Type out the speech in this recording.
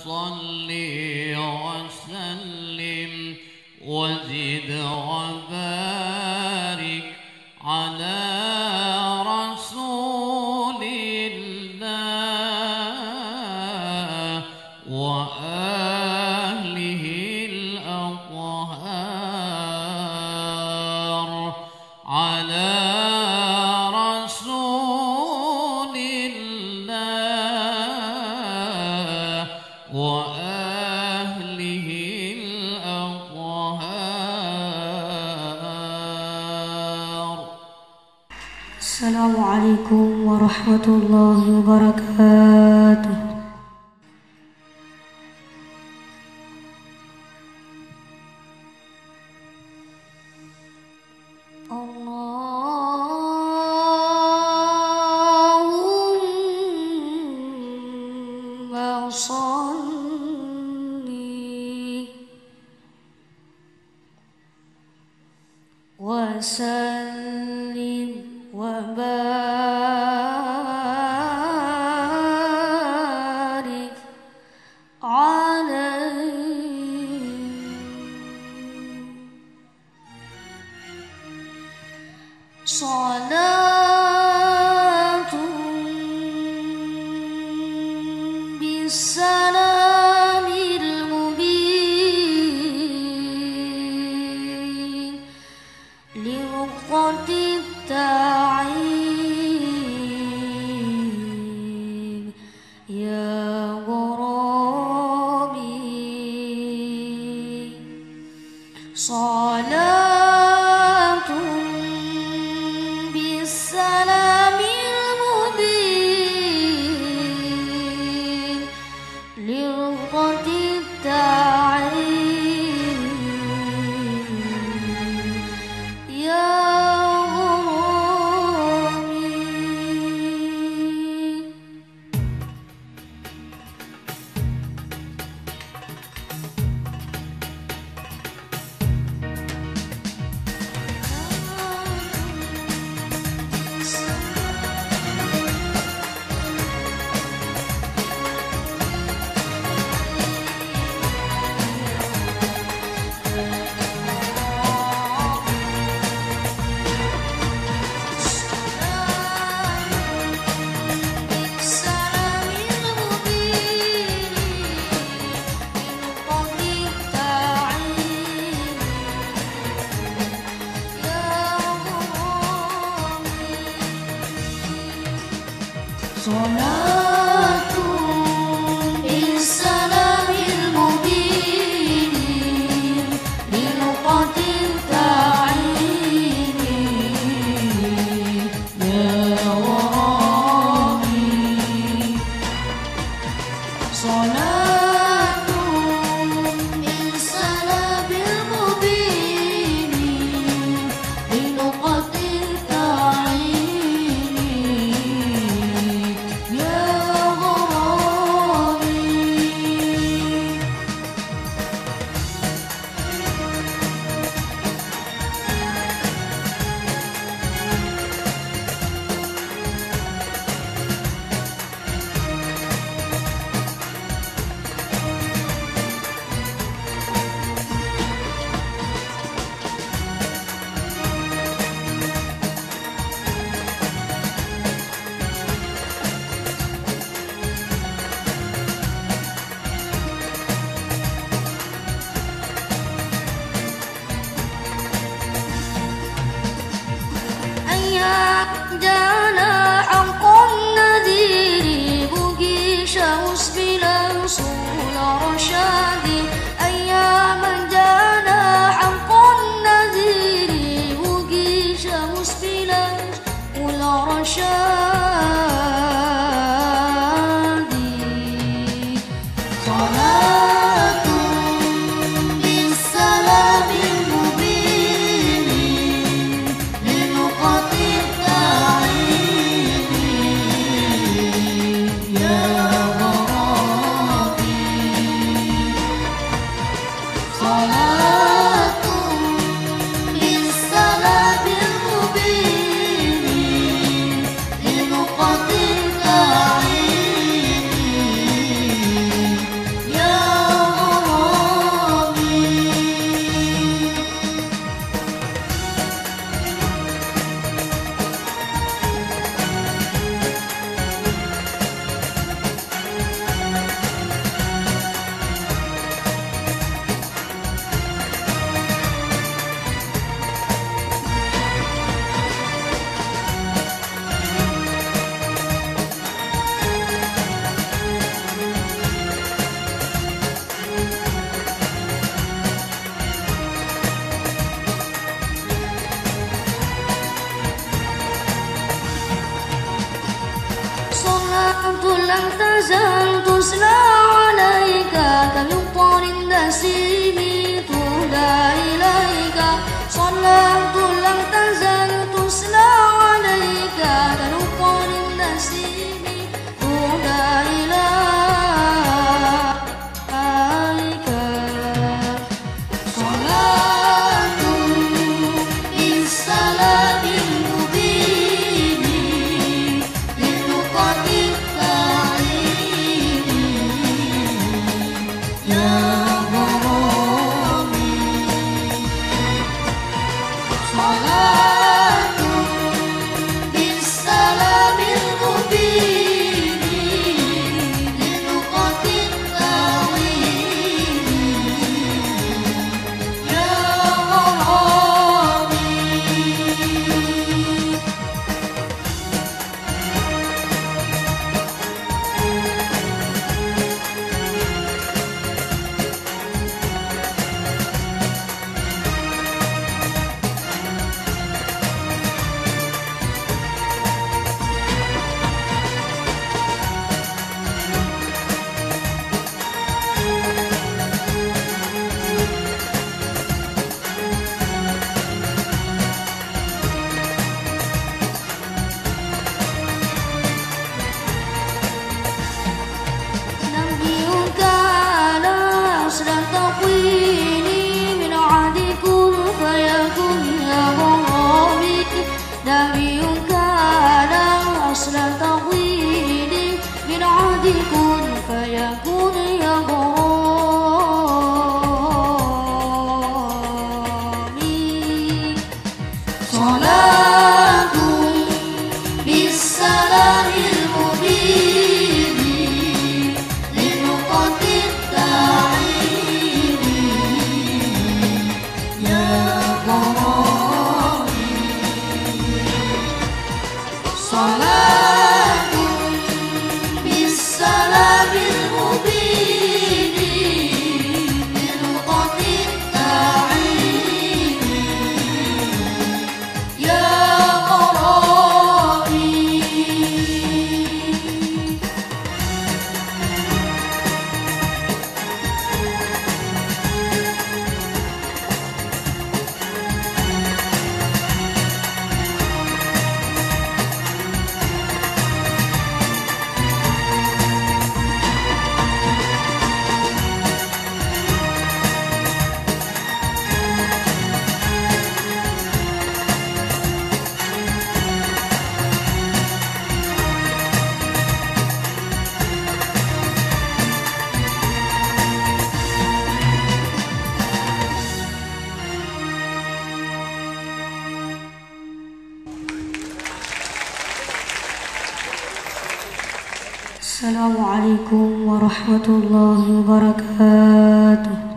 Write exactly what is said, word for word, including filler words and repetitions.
صلي وسلم وزد وبارك على رسول الله وآله الأطهار على رسول الله وآله الأطهار. السلام عليكم ورحمة الله وبركاته. Allahumma salli wa sallim wa barik alaihi. Salatun bisalamil mubin liwaqti ta'in ya ghurabi. Salatun bisalamil mubin liwaqti ta'in ya ghurabi. Salatun bisalamil mubin liluqatin ta'ini ya warabi. Salatun bisalamil mubin liluqatin ta'ini ya ghurabi. tusla alaika kamyuqarin nasimi tuhda ilaika salatu lam tazal tusla alaika kamyuqarin nasimi tuhda ilaika salatu bisalamin mubini linuqatin ta'ini ya gharami salatu bisalamin mubini linuqatin ta'ini ya gharami. نبيك على أسرى تقويني من عهد كن فيكن يا غرامي نبيك على أسرى تقويني من عهد كن فيكن يا غرامي صلاة بالسلام المبين لنقط التعين يا غرامي صلاة بالسلام المبين لنقط التعين يا غرامي. Assalamualaikum warahmatullahi wabarakatuh.